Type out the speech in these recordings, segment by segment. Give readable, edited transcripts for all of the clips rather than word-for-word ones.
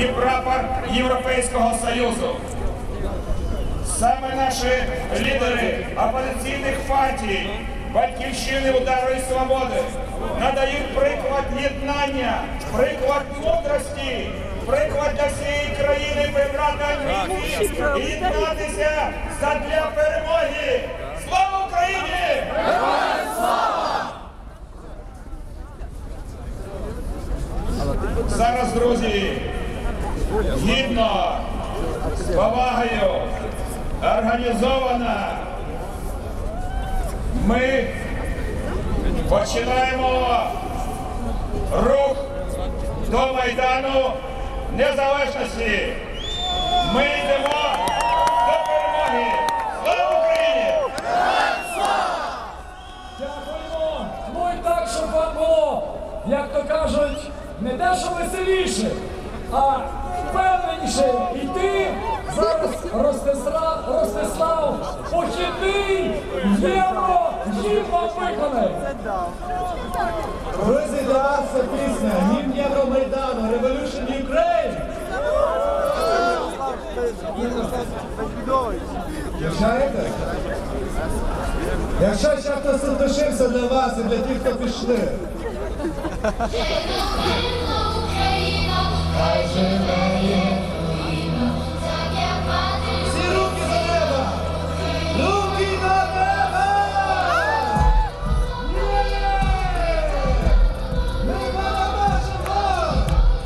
і прапор Європейського Союзу. Саме наші лідери опозиційних партій, Батьківщини, Удару і Свободи надають приклад єднання, приклад мудрості, приклад для всієї країни прибрати амбіції і єднатися задля перемоги. Слава Україні! Героям слава! Зараз, друзі, гідно, з повагою, організовано ми починаємо рух до Майдану Незалежності. Ми йдемо до перемоги. Слава Україні! Дякуємо! Ну і так, щоб вам було, як то кажуть, не те, що веселіше, а впевненіше йти. Зараз Ростислав похідний євро-гімн виконає. Друзі, для вас це пісня «Гімн Євромайдану» Revolution Ukraine. Вважаєте? Якщо ще хтось тут лишився для вас і для тих, хто пішли. Хай живе Україна. Всі руки до неба! Руки до неба! Ми переможемо!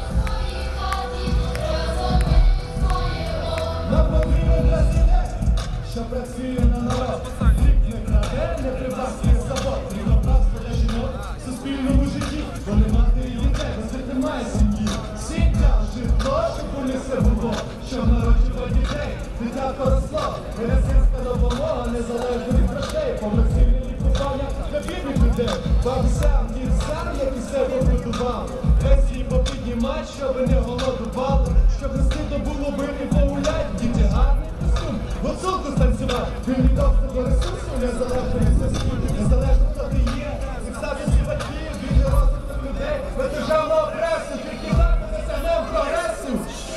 Нам потрібен президент, що працює на народ. Рік не краде, не привласнює завод. Рівноправство для жінок в суспільному житті. Бо не матері дітей, бо це немає сім'ї. Сім'я, житло, щоб унесе було. Щоб народжувати дітей, дитятко росло. Медицинська допомога незалежно від грошей. Повноцінне лікування для бідних людей. Бабусям, дівцям, які себе побудували. Пенсії попіднімать, щоби не голодували. Щоб не стидно було би не погулять. Діти гарний костюм, гуцулку станцювати. Вільний доступ до ресурсів, незалежно від зв'язків. Незалежно хто ти є, цих статусів батьків, вільний розвиток людей. Без державного пресу, тільки так ми досягнемо прогресу.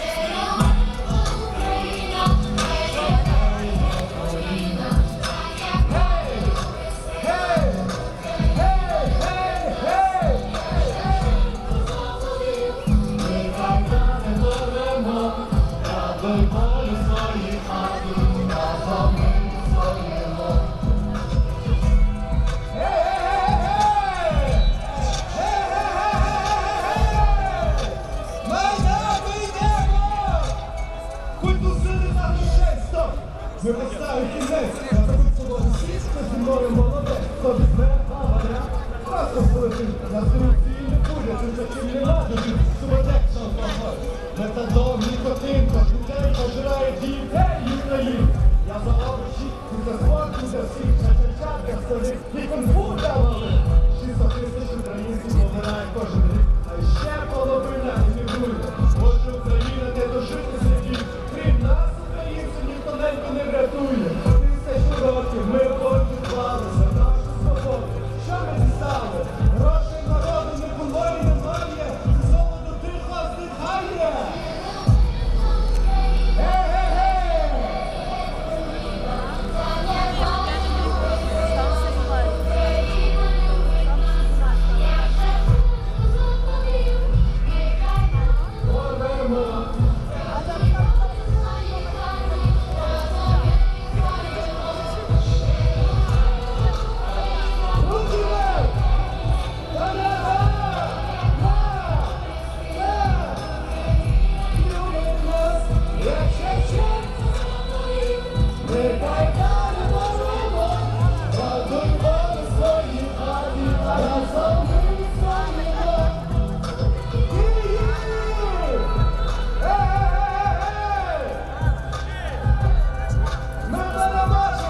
Ми поставили кінець, на забудь сільська, зімною молоде, хто візьме аваря, просто полетить, на корупції не буде, ти таким не надо, суботекшн погод. Метадон, нікотин, дітей пожирає дітей України. Я за овочі, ти за спорт, ти за всіх, ча-ча-ча, для старих, і кунг-фу для малих. 600 тисяч українців помирає кожен рік, а ще половина емігрує. Може Україна не дожити світів, крім нас, українців, ніхто не врятує. 1000 років ми боротьбували за нашу свободу. Що ми дістали? Грошей народу не було і немає. Золото тихо здихає.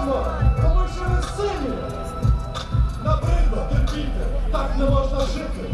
Так не можна жити.